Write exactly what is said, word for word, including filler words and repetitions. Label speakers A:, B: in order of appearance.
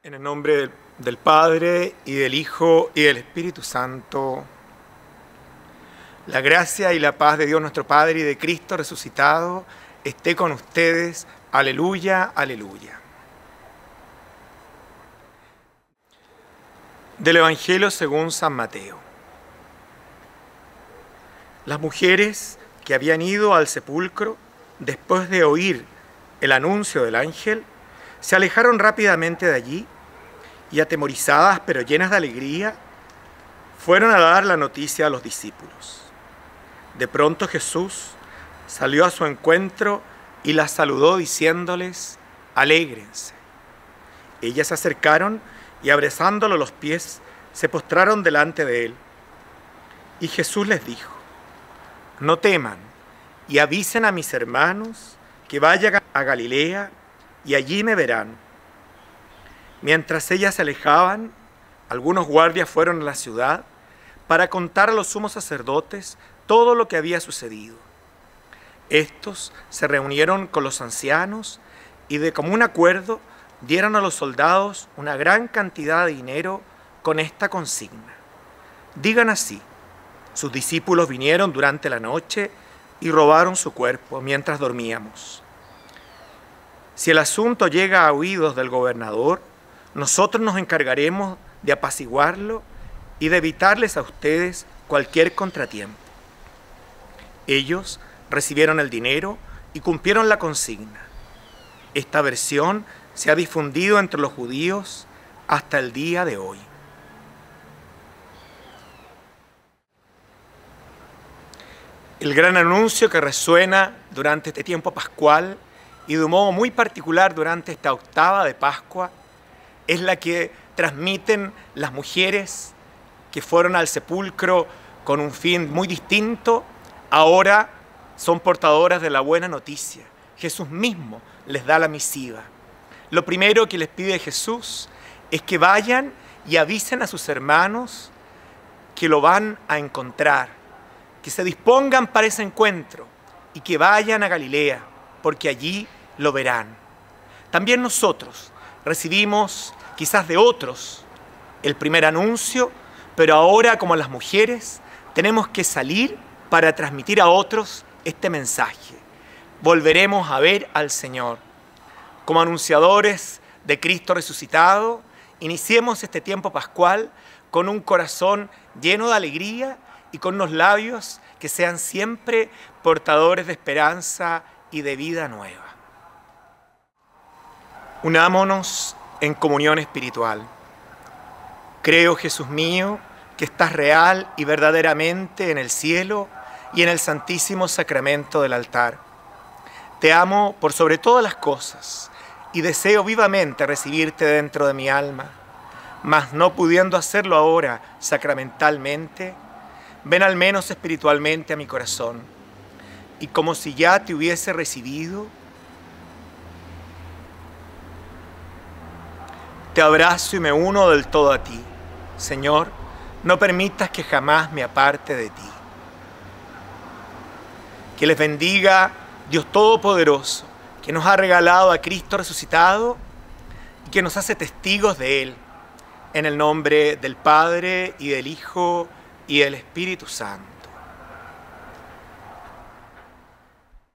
A: En el nombre del Padre, y del Hijo, y del Espíritu Santo. La gracia y la paz de Dios nuestro Padre y de Cristo resucitado esté con ustedes. Aleluya, aleluya. Del Evangelio según San Mateo. Las mujeres que habían ido al sepulcro, después de oír el anuncio del ángel, se alejaron rápidamente de allí y, atemorizadas pero llenas de alegría, fueron a dar la noticia a los discípulos. De pronto Jesús salió a su encuentro y las saludó diciéndoles: alégrense. Ellas se acercaron y, abrazándolo los pies, se postraron delante de él. Y Jesús les dijo: no teman, y avisen a mis hermanos que vayan a Galilea y allí me verán. Mientras ellas se alejaban, algunos guardias fueron a la ciudad para contar a los sumos sacerdotes todo lo que había sucedido. Estos se reunieron con los ancianos y, de común acuerdo, dieron a los soldados una gran cantidad de dinero con esta consigna: digan así, sus discípulos vinieron durante la noche y robaron su cuerpo mientras dormíamos. Si el asunto llega a oídos del gobernador, nosotros nos encargaremos de apaciguarlo y de evitarles a ustedes cualquier contratiempo. Ellos recibieron el dinero y cumplieron la consigna. Esta versión se ha difundido entre los judíos hasta el día de hoy. El gran anuncio que resuena durante este tiempo pascual y de un modo muy particular durante esta octava de Pascua es la que transmiten las mujeres que fueron al sepulcro con un fin muy distinto. Ahora son portadoras de la buena noticia. Jesús mismo les da la misiva. Lo primero que les pide Jesús es que vayan y avisen a sus hermanos que lo van a encontrar, que se dispongan para ese encuentro y que vayan a Galilea, porque allí lo verán. También nosotros recibimos, quizás de otros, el primer anuncio, pero ahora, como las mujeres, tenemos que salir para transmitir a otros este mensaje. Volveremos a ver al Señor. Como anunciadores de Cristo resucitado, iniciemos este tiempo pascual con un corazón lleno de alegría y con unos labios que sean siempre portadores de esperanza y de vida nueva. Unámonos en comunión espiritual. Creo, Jesús mío, que estás real y verdaderamente en el cielo y en el santísimo sacramento del altar. Te amo por sobre todas las cosas y deseo vivamente recibirte dentro de mi alma, mas no pudiendo hacerlo ahora sacramentalmente, ven al menos espiritualmente a mi corazón, y como si ya te hubiese recibido, te abrazo y me uno del todo a ti. Señor, no permitas que jamás me aparte de ti. Que les bendiga Dios Todopoderoso, que nos ha regalado a Cristo resucitado y que nos hace testigos de Él. En el nombre del Padre, y del Hijo, y del Espíritu Santo.